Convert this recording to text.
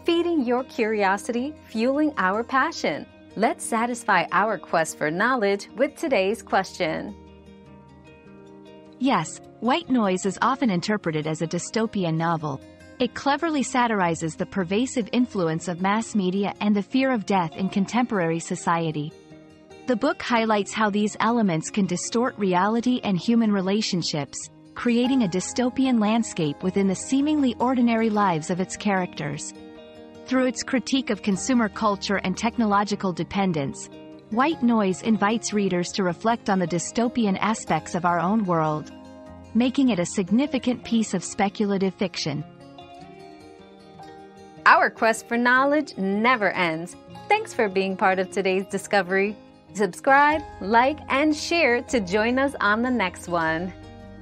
feeding your curiosity, fueling our passion. Let's satisfy our quest for knowledge with today's question. Yes, White Noise is often interpreted as a dystopian novel. It cleverly satirizes the pervasive influence of mass media and the fear of death in contemporary society. The book highlights how these elements can distort reality and human relationships, creating a dystopian landscape within the seemingly ordinary lives of its characters. Through its critique of consumer culture and technological dependence, White Noise invites readers to reflect on the dystopian aspects of our own world, making it a significant piece of speculative fiction. Our quest for knowledge never ends. Thanks for being part of today's discovery. Subscribe, like, and share to join us on the next one.